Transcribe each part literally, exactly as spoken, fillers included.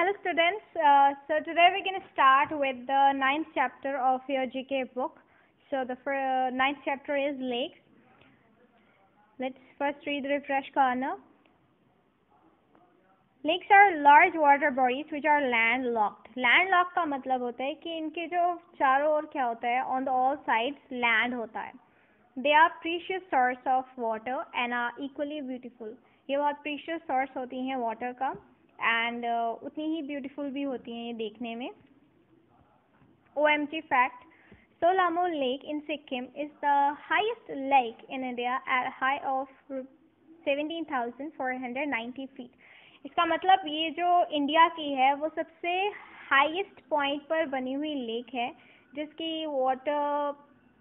Hello students, uh, so today we're going to start with the ninth chapter of your G K book. So the uh, ninth chapter is lakes. Let's first read the refresh corner. Lakes are large water bodies which are landlocked. Landlocked का मतलब होता है कि इनके जो चारों ओर क्या होता है, on the all sides land होता है. They are precious source of water and are equally beautiful. ये बहुत precious source होती हैं water का and uh, उतनी ही beautiful भी होती हैं ये देखने में. O M G fact: Solamo Lake in Sikkim is the highest lake in India at a height of seventeen thousand four hundred ninety feet. इसका मतलब ये जो इंडिया की है वो सबसे हाईएस्ट पॉइंट पर बनी हुई लेक है जिसकी वाटर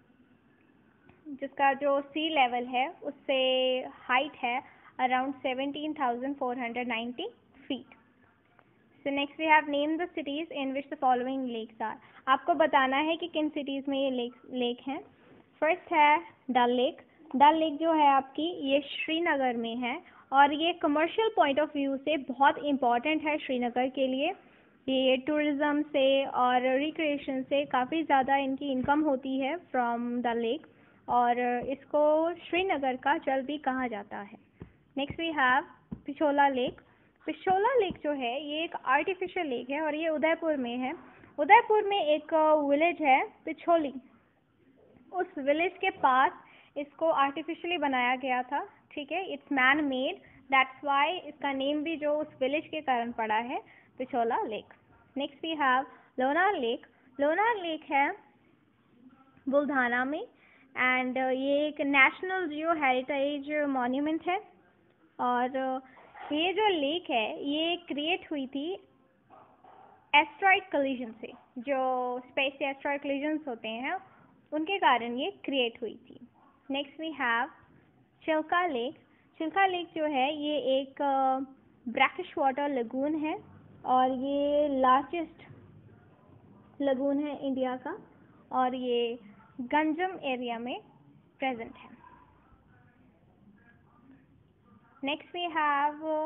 जिसका जो सी लेवल है उससे हाइट है around seventeen thousand four hundred ninety feet. So next we have named the cities in which the following lakes are. आपको बताना है कि किन सिटीज़ में ये लेक लेक हैं. फर्स्ट है डल लेक. डल लेक जो है आपकी ये श्रीनगर में है और ये कमर्शियल पॉइंट ऑफ व्यू से बहुत इम्पॉर्टेंट है श्रीनगर के लिए. ये टूरिज़्म से और रिक्रिएशन से काफ़ी ज़्यादा इनकी इनकम होती है फ्रॉम द लेक और इसको श्रीनगर का जल भी कहा जाता है. Next we have Pichola lake. Pichola lake जो है ये एक आर्टिफिशियल लेक है और ये उदयपुर में है. उदयपुर में एक विलेज है पिछोली. उस विलेज के पास इसको आर्टिफिशियली बनाया गया था. ठीक है, it's man made, that's why इसका नेम भी जो उस विलेज के कारण पड़ा है Pichola lake. Next we have Lonar lake. Lonar lake है बुल्धाना में एंड ये एक नेशनल जियो हेरिटेज मॉन्यूमेंट है और ये जो लेक है ये क्रिएट हुई थी एस्ट्रॉइड कोलिजन से. जो स्पेस से एस्ट्रॉइड कोलिजन्स होते हैं उनके कारण ये क्रिएट हुई थी. Next we have Chilka lake. Chilka lake जो है ये एक ब्रैकिश वाटर लगून है और ये लार्जेस्ट लगून है इंडिया का और ये गंजम एरिया में प्रेजेंट है. Next we have uh,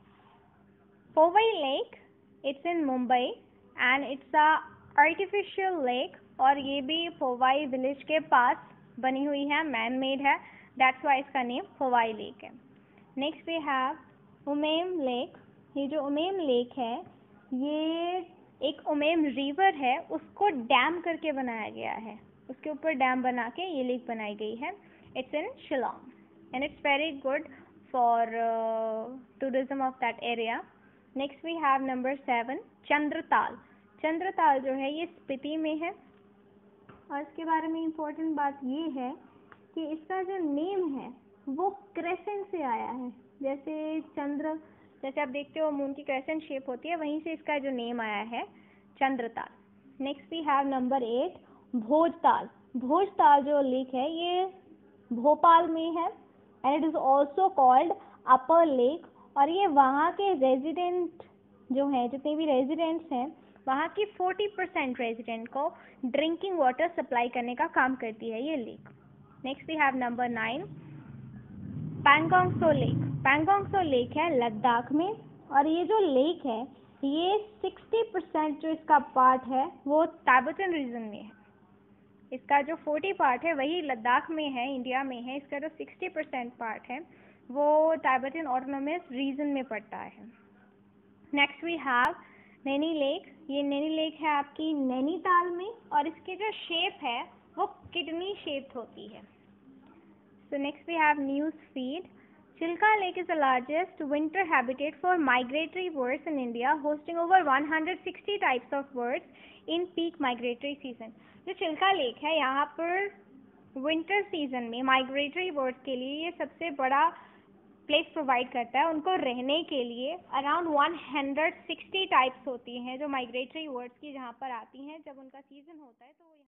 Powai Lake. It's in Mumbai and it's a artificial lake और ये भी Powai village के पास बनी हुई है, man made है, that's why इसका नेम Powai Lake है. Next we have Umaim Lake. ये जो उमेम लेक है ये एक उमेम रिवर है, उसको डैम करके बनाया गया है. उसके ऊपर डैम बना के ये लेक बनाई गई है. It's in Shillong and it's very good for uh, tourism of that area. Next we have number seven Chandratal. Chandratal जो है ये स्पीति में है और इसके बारे में इम्पोर्टेंट बात ये है कि इसका जो नेम है वो क्रेसेंट से आया है. जैसे चंद्र, जैसे आप देखते हो मून की क्रेसेंट शेप होती है, वहीं से इसका जो नेम आया है Chandratal. Next we have number eight Bhojtal. Bhojtal जो लेक है ये भोपाल में है and it is also called upper lake और ये वहाँ के रेजिडेंट जो हैं, जितने भी रेजिडेंट्स हैं वहाँ की forty percent रेजिडेंट को ड्रिंकिंग वाटर सप्लाई करने का काम करती है ये lake. Next we have number nine Pangong Tso lake. Pangong Tso lake है लद्दाख में और ये जो लेक है ये sixty percent जो इसका पार्ट है वो टाइबेटन रीजन में है. इसका जो forty पार्ट है वही लद्दाख में है, इंडिया में है. इसका जो sixty percent पार्ट है वो टाइबेटन ऑटोनोमस रीजन में पड़ता है. Next we have Naini lake. ये नैनी लेक है आपकी नैनीताल में और इसकी जो शेप है वो किडनी शेप्ड होती है. So next we have news feed. Chilka Lake is the largest winter habitat for migratory birds in India, hosting over one hundred sixty types of birds in peak migratory season. जो Chilka lake है यहाँ पर winter season में migratory birds के लिए ये सबसे बड़ा प्लेस प्रोवाइड करता है. उनको रहने के लिए around one hundred sixty types होती हैं जो माइग्रेटरी बर्ड्स की जहाँ पर आती हैं जब उनका सीजन होता है तो